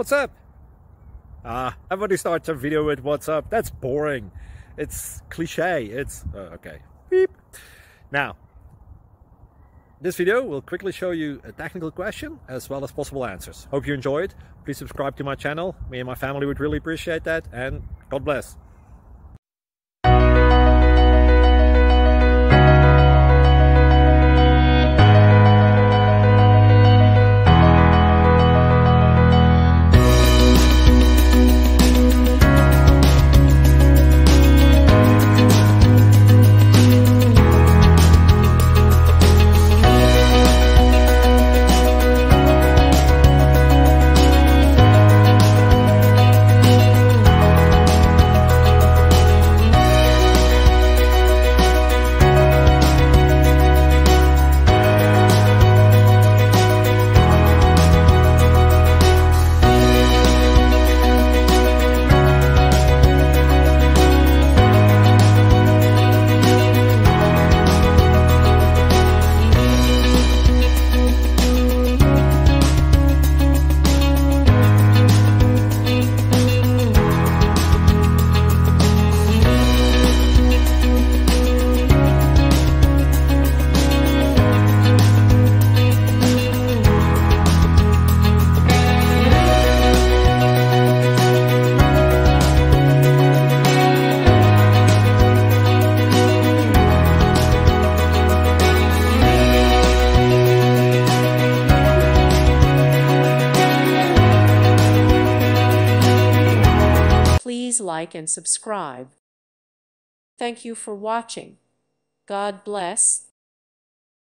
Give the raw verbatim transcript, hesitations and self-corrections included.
What's up? Ah, everybody starts a video with what's up. That's boring. It's cliche. It's uh, okay. Beep. Now, this video will quickly show you a technical question as well as possible answers. Hope you enjoyed. Please subscribe to my channel. Me and my family would really appreciate that, and God bless. Please like and subscribe. Thank you for watching. God bless.